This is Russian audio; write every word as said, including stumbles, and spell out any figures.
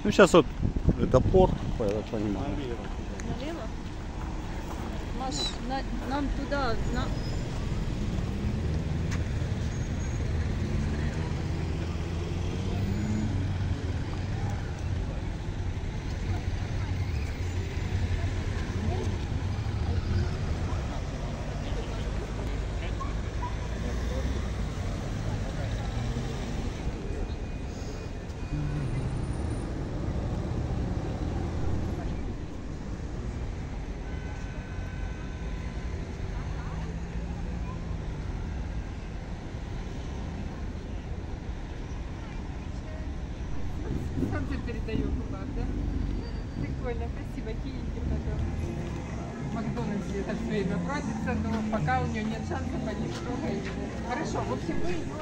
Ну, сейчас вот это порт, я так понимаю. Налево? Маш, на, нам туда, на... Солнце передаю куда, да? Прикольно, красиво, Киеве потом. Макдональдс это все время просится, но пока у нее нет шансов, они строго его. Хорошо, в общем, мы его...